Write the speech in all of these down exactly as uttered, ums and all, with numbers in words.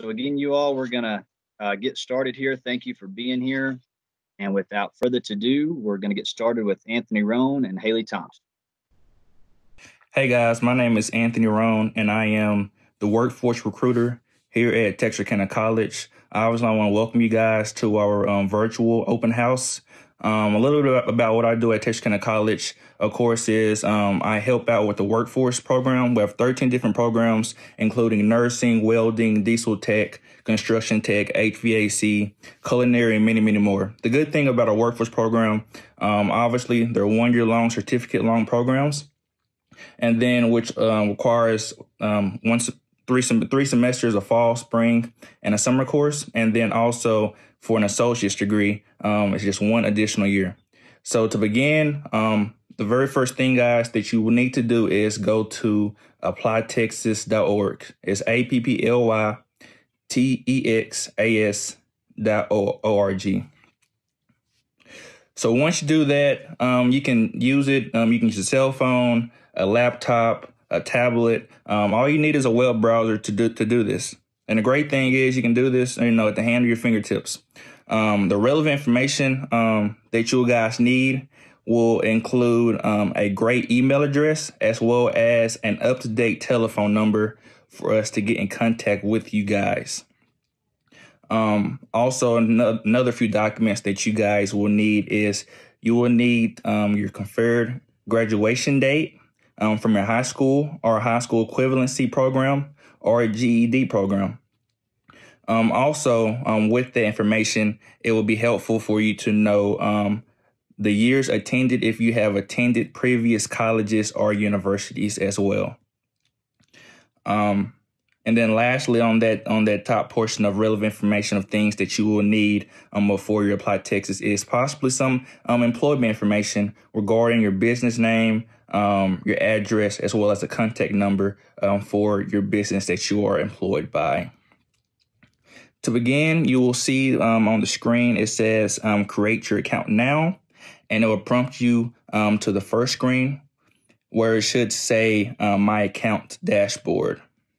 So again, you all, we're going to uh, get started here. Thank you for being here. And without further ado, we're going to get started with Anthony Roan and Haley Thompson. Hey guys, my name is Anthony Roan, and I am the workforce recruiter here at Texarkana College. I obviously want to welcome you guys to our um, virtual open house. Um, a little bit about what I do at Texarkana College, of course, is um, I help out with the workforce program. We have thirteen different programs, including nursing, welding, diesel tech, construction tech, H V A C, culinary, and many, many more. The good thing about our workforce program, um, obviously, they're one-year-long, certificate-long programs, and then which um, requires um, once three sem- three semesters, a fall, spring, and a summer course, and then also for an associate's degree, um, it's just one additional year. So to begin, um, the very first thing, guys, that you will need to do is go to apply texas dot org. It's A P P L Y T E X A S dot O R G. So once you do that, um, you can use it. Um, you can use a cell phone, a laptop, a tablet. Um, all you need is a web browser to do to do this. And the great thing is you can do this, you know, at the hand of your fingertips. Um, the relevant information um, that you guys need will include um, a great email address as well as an up-to-date telephone number for us to get in contact with you guys. Um, also, an- another few documents that you guys will need is you will need um, your conferred graduation date um, from your high school or high school equivalency program or a G E D program. Um, also, um, with the information, it will be helpful for you to know um, the years attended if you have attended previous colleges or universities as well. Um, and then lastly, on that on that top portion of relevant information of things that you will need um, before you apply Texas is possibly some um, employment information regarding your business name, um, your address, as well as a contact number um, for your business that you are employed by. To begin, you will see um, on the screen, it says um, create your account now, and it will prompt you um, to the first screen where it should say um, my account dashboard.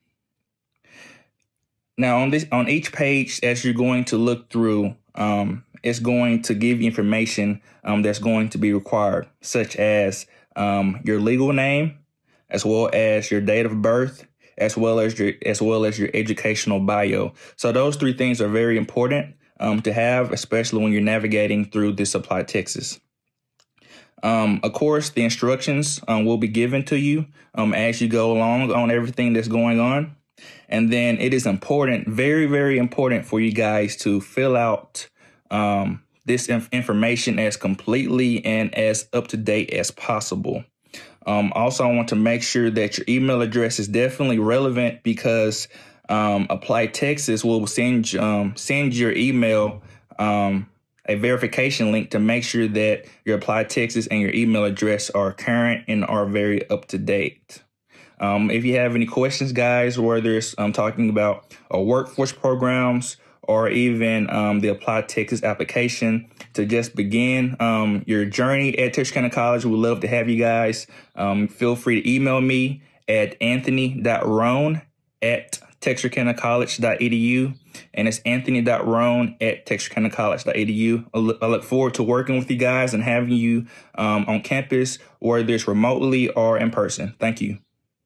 Now on this, on each page, as you're going to look through, um, it's going to give you information um, that's going to be required, such as um, your legal name, as well as your date of birth, as well as your as well as your educational bio. So those three things are very important um, to have, especially when you're navigating through this Apply Texas. Um, of course, the instructions um, will be given to you um, as you go along on everything that's going on. And then it is important, very, very important for you guys to fill out um, this inf- information as completely and as up to date as possible. Um, also, I want to make sure that your email address is definitely relevant because um, Apply Texas will send um, send your email um, a verification link to make sure that your Apply Texas and your email address are current and are very up to date. Um, if you have any questions, guys, whether it's um, talking about uh, workforce programs or even um, the Apply Texas application to just begin um, your journey at Texarkana College, we'd love to have you guys. Um, feel free to email me at anthony dot roan at texarkana college dot e d u, and it's anthony dot roan at texarkana college dot e d u. I look, I look forward to working with you guys and having you um, on campus, whether it's remotely or in person. Thank you.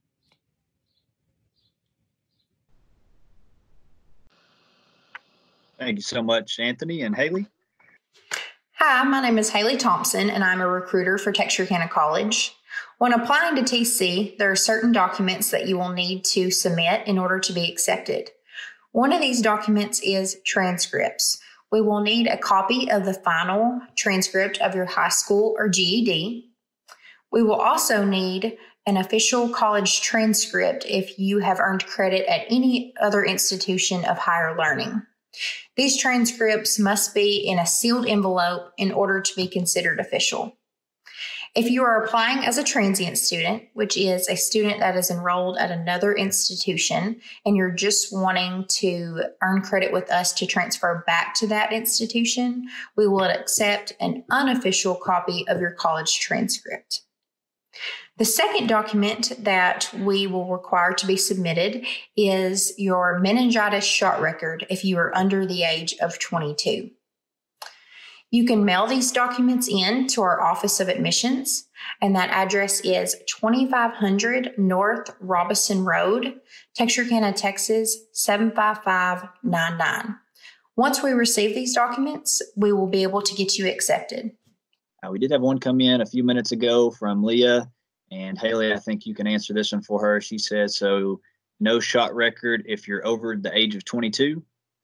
Thank you so much, Anthony and Haley. Hi, my name is Haley Thompson, and I'm a recruiter for Texarkana College. When applying to T C, there are certain documents that you will need to submit in order to be accepted. One of these documents is transcripts. We will need a copy of the final transcript of your high school or G E D. We will also need an official college transcript if you have earned credit at any other institution of higher learning. These transcripts must be in a sealed envelope in order to be considered official. If you are applying as a transient student, which is a student that is enrolled at another institution, and you're just wanting to earn credit with us to transfer back to that institution, we will accept an unofficial copy of your college transcript. The second document that we will require to be submitted is your meningitis shot record if you are under the age of twenty-two. You can mail these documents in to our Office of Admissions, and that address is twenty-five hundred North Robinson Road, Texarkana, Texas, seven five five nine nine. Once we receive these documents, we will be able to get you accepted. Uh, we did have one come in a few minutes ago from Leah, and Haley, I think you can answer this one for her. She said, so no shot record if you're over the age of twenty-two?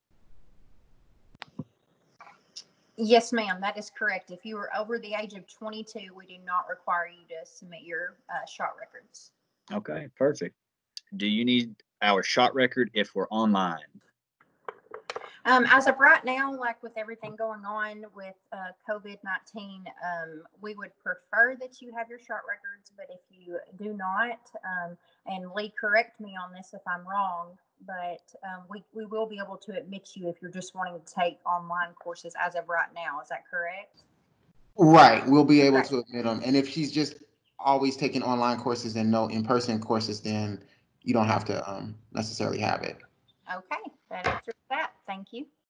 Yes, ma'am, that is correct. If you are over the age of twenty-two, we do not require you to submit your uh, shot records. Okay, perfect. Do you need our shot record if we're online? Um, as of right now, like with everything going on with uh, COVID nineteen, um, we would prefer that you have your shot records, but if you do not, um, and Lee, correct me on this if I'm wrong, but um, we, we will be able to admit you if you're just wanting to take online courses as of right now. Is that correct? Right. We'll be able Right. to admit them. And if she's just always taking online courses and no in-person courses, then you don't have to um, necessarily have it. Okay, that answers that. Thank you.